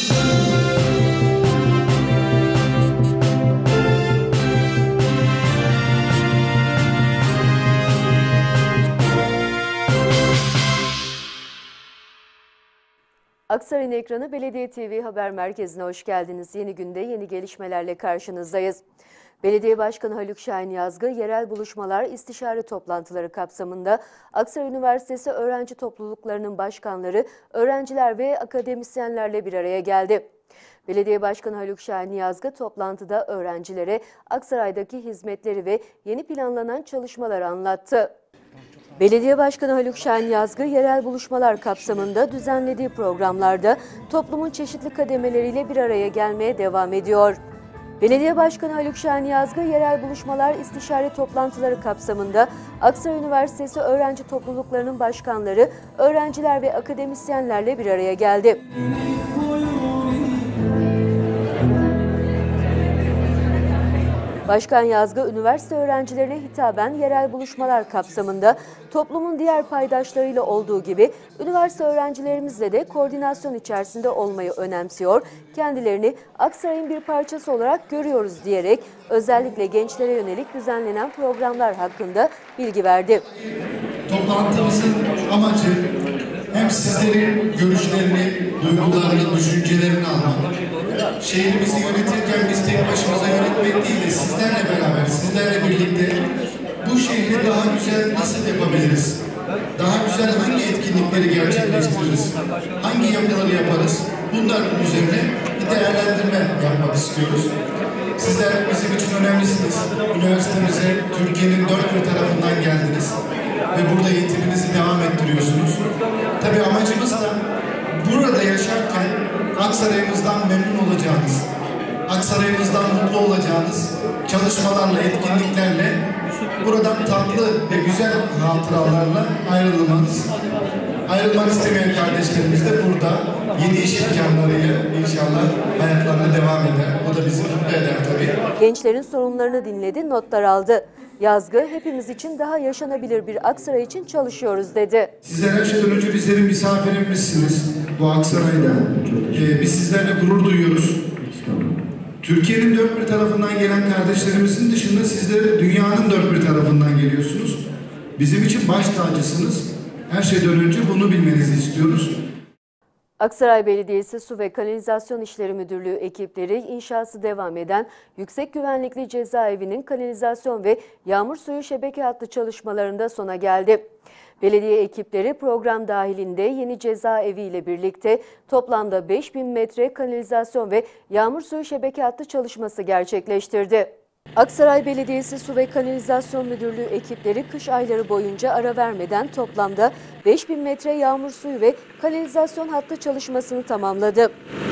Aksaray'ın ekranı Belediye TV Haber Merkezi'ne hoş geldiniz. Yeni günde yeni gelişmelerle karşınızdayız. Belediye Başkanı Haluk Şahin Yazgı, yerel buluşmalar, istişare toplantıları kapsamında Aksaray Üniversitesi öğrenci topluluklarının başkanları, öğrenciler ve akademisyenlerle bir araya geldi. Belediye Başkanı Haluk Şahin Yazgı toplantıda öğrencilere Aksaray'daki hizmetleri ve yeni planlanan çalışmaları anlattı. Belediye Başkanı Haluk Şahin Yazgı, yerel buluşmalar kapsamında düzenlediği programlarda toplumun çeşitli kademeleriyle bir araya gelmeye devam ediyor. Belediye Başkanı Haluk Şahin Yazgı, yerel buluşmalar, istişare toplantıları kapsamında Aksaray Üniversitesi öğrenci topluluklarının başkanları, öğrenciler ve akademisyenlerle bir araya geldi. Başkan Yazgı, üniversite öğrencilerine hitaben yerel buluşmalar kapsamında toplumun diğer paydaşlarıyla olduğu gibi üniversite öğrencilerimizle de koordinasyon içerisinde olmayı önemsiyor, kendilerini Aksaray'ın bir parçası olarak görüyoruz diyerek özellikle gençlere yönelik düzenlenen programlar hakkında bilgi verdi. Toplantımızın amacı hem sizlerin görüşlerini, duygularını, düşüncelerini almak. Şehrimizi yönetirken biz tek başımıza yönetmek değil de sizlerle beraber, sizlerle birlikte bu şehri daha güzel nasıl yapabiliriz? Daha güzel hangi etkinlikleri gerçekleştiririz? Hangi yapıları yaparız? Bunların üzerine bir değerlendirme yapmak istiyoruz. Sizler bizim için önemlisiniz. Üniversitemize Türkiye'nin dört bir tarafından geldiniz ve burada eğitiminizi devam ettiriyorsunuz. Tabii amacımız da burada yaşarken Aksaray'ımızdan memnun olacağınız, Aksaray'ımızdan mutlu olacağınız çalışmalarla, etkinliklerle buradan tatlı ve güzel hatıralarla ayrılmak istemeyen kardeşlerimiz de burada yeni iş imkanlarıyla inşallah hayatlarına devam eder. O da bizi mutlu eder tabii. Gençlerin sorunlarını dinledi, notlar aldı. Yazgı, hepimiz için daha yaşanabilir bir Aksaray için çalışıyoruz dedi. Sizler her şeyden önce bizlerin misafirimizsiniz bu Aksaray'da. Biz sizlerle gurur duyuyoruz. Türkiye'nin dört bir tarafından gelen kardeşlerimizin dışında sizler dünyanın dört bir tarafından geliyorsunuz. Bizim için baş tacısınız. Her şeyden önce bunu bilmenizi istiyoruz. Aksaray Belediyesi Su ve Kanalizasyon İşleri Müdürlüğü ekipleri inşası devam eden yüksek güvenlikli cezaevinin kanalizasyon ve yağmur suyu şebeke hattı çalışmalarında sona geldi. Belediye ekipleri program dahilinde yeni cezaevi ile birlikte toplamda 5000 metre kanalizasyon ve yağmur suyu şebeke hattı çalışması gerçekleştirdi. Aksaray Belediyesi Su ve Kanalizasyon Müdürlüğü ekipleri kış ayları boyunca ara vermeden toplamda 5000 metre yağmur suyu ve kanalizasyon hattı çalışmasını tamamladı.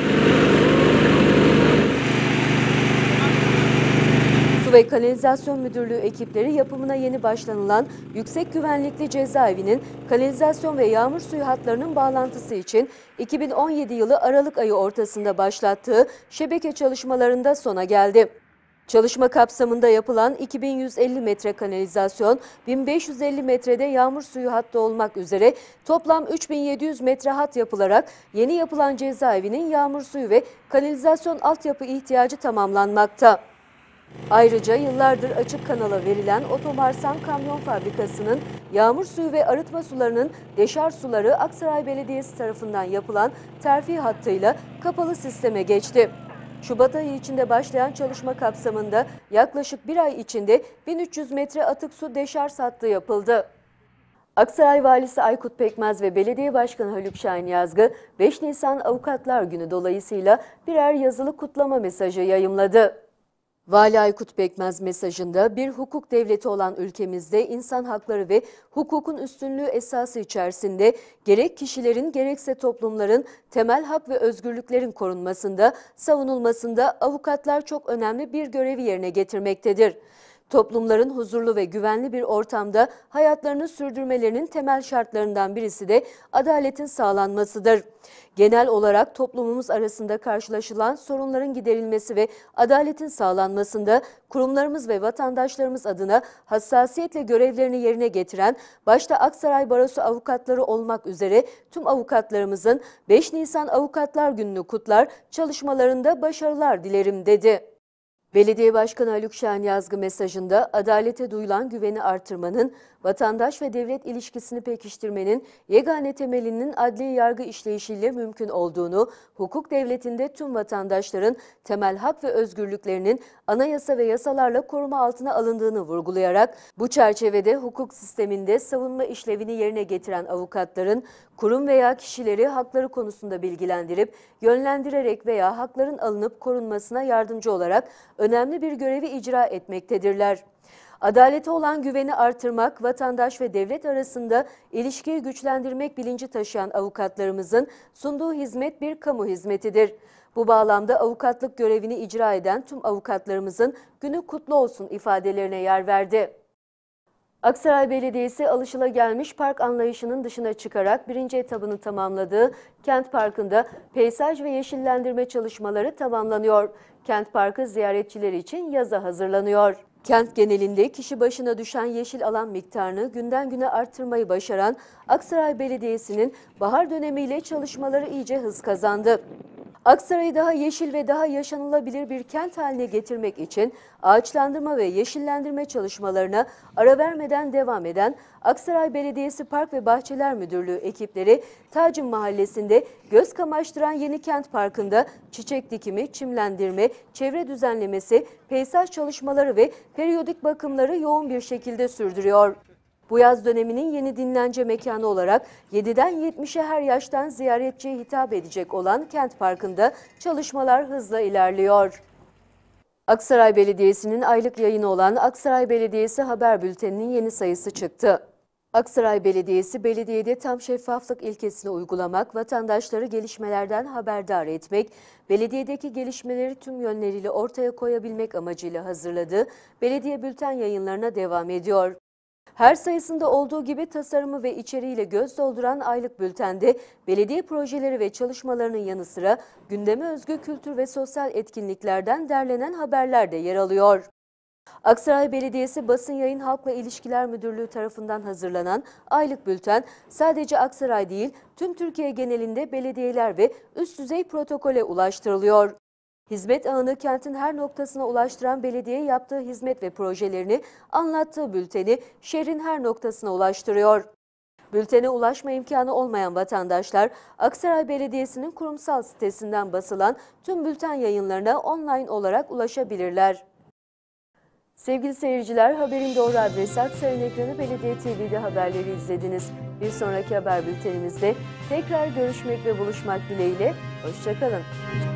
Su ve Kanalizasyon Müdürlüğü ekipleri yapımına yeni başlanılan yüksek güvenlikli cezaevinin kanalizasyon ve yağmur suyu hatlarının bağlantısı için 2017 yılı Aralık ayı ortasında başlattığı şebeke çalışmalarında sona geldi. Çalışma kapsamında yapılan 2150 metre kanalizasyon, 1550 metrede yağmur suyu hattı olmak üzere toplam 3700 metre hat yapılarak yeni yapılan cezaevinin yağmur suyu ve kanalizasyon altyapı ihtiyacı tamamlanmakta. Ayrıca yıllardır açık kanala verilen Otomarsan Kamyon Fabrikası'nın yağmur suyu ve arıtma sularının deşarj suları Aksaray Belediyesi tarafından yapılan terfi hattıyla kapalı sisteme geçti. Şubat ayı içinde başlayan çalışma kapsamında yaklaşık bir ay içinde 1300 metre atık su deşarj hattı yapıldı. Aksaray Valisi Aykut Pekmez ve Belediye Başkanı Haluk Şahin Yazgı, 5 Nisan Avukatlar Günü dolayısıyla birer yazılı kutlama mesajı yayımladı. Vali Aykut Pekmez mesajında bir hukuk devleti olan ülkemizde insan hakları ve hukukun üstünlüğü esası içerisinde gerek kişilerin gerekse toplumların temel hak ve özgürlüklerin korunmasında, savunulmasında avukatlar çok önemli bir görevi yerine getirmektedir. Toplumların huzurlu ve güvenli bir ortamda hayatlarını sürdürmelerinin temel şartlarından birisi de adaletin sağlanmasıdır. Genel olarak toplumumuz arasında karşılaşılan sorunların giderilmesi ve adaletin sağlanmasında kurumlarımız ve vatandaşlarımız adına hassasiyetle görevlerini yerine getiren, başta Aksaray Barosu avukatları olmak üzere tüm avukatlarımızın 5 Nisan Avukatlar Günü'nü kutlar, çalışmalarında başarılar dilerim dedi. Belediye Başkanı Haluk Şahin Yazgı mesajında adalete duyulan güveni artırmanın, vatandaş ve devlet ilişkisini pekiştirmenin yegane temelinin adli yargı işleyişiyle mümkün olduğunu, hukuk devletinde tüm vatandaşların temel hak ve özgürlüklerinin anayasa ve yasalarla koruma altına alındığını vurgulayarak, bu çerçevede hukuk sisteminde savunma işlevini yerine getiren avukatların, kurum veya kişileri hakları konusunda bilgilendirip, yönlendirerek veya hakların alınıp korunmasına yardımcı olarak önemli bir görevi icra etmektedirler. Adalete olan güveni artırmak, vatandaş ve devlet arasında ilişkiyi güçlendirmek bilinci taşıyan avukatlarımızın sunduğu hizmet bir kamu hizmetidir. Bu bağlamda avukatlık görevini icra eden tüm avukatlarımızın günü kutlu olsun ifadelerine yer verdi. Aksaray Belediyesi alışılagelmiş park anlayışının dışına çıkarak birinci etabını tamamladığı Kent Parkı'nda peyzaj ve yeşillendirme çalışmaları tamamlanıyor. Kent Parkı ziyaretçiler için yaza hazırlanıyor. Kent genelinde kişi başına düşen yeşil alan miktarını günden güne arttırmayı başaran Aksaray Belediyesi'nin bahar dönemiyle çalışmaları iyice hız kazandı. Aksaray'ı daha yeşil ve daha yaşanılabilir bir kent haline getirmek için ağaçlandırma ve yeşillendirme çalışmalarına ara vermeden devam eden Aksaray Belediyesi Park ve Bahçeler Müdürlüğü ekipleri Tacım Mahallesi'nde göz kamaştıran Yeni Kent Parkı'nda çiçek dikimi, çimlendirme, çevre düzenlemesi, peyzaj çalışmaları ve periyodik bakımları yoğun bir şekilde sürdürüyor. Bu yaz döneminin yeni dinlence mekanı olarak 7'den 70'e her yaştan ziyaretçiye hitap edecek olan Kent Parkı'nda çalışmalar hızla ilerliyor. Aksaray Belediyesi'nin aylık yayını olan Aksaray Belediyesi Haber Bülteni'nin yeni sayısı çıktı. Aksaray Belediyesi, belediyede tam şeffaflık ilkesini uygulamak, vatandaşları gelişmelerden haberdar etmek, belediyedeki gelişmeleri tüm yönleriyle ortaya koyabilmek amacıyla hazırladığı belediye bülten yayınlarına devam ediyor. Her sayısında olduğu gibi tasarımı ve içeriğiyle göz dolduran aylık bültende belediye projeleri ve çalışmalarının yanı sıra gündeme özgü kültür ve sosyal etkinliklerden derlenen haberler de yer alıyor. Aksaray Belediyesi Basın Yayın Halkla İlişkiler Müdürlüğü tarafından hazırlanan aylık bülten sadece Aksaray değil tüm Türkiye genelinde belediyeler ve üst düzey protokole ulaştırılıyor. Hizmet ağını kentin her noktasına ulaştıran belediye yaptığı hizmet ve projelerini anlattığı bülteni şehrin her noktasına ulaştırıyor. Bültene ulaşma imkanı olmayan vatandaşlar Aksaray Belediyesi'nin kurumsal sitesinden basılan tüm bülten yayınlarına online olarak ulaşabilirler. Sevgili seyirciler, haberin doğru adresi Aksaray Ekranı Belediye TV'de haberleri izlediniz. Bir sonraki haber bültenimizde tekrar görüşmek ve buluşmak dileğiyle, hoşça kalın.